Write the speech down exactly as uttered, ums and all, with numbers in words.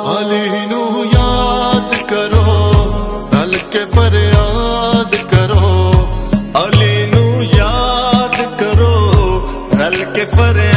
अली नू याद करो रल के फरियाद करो, अली नू याद करो रल के फरियाद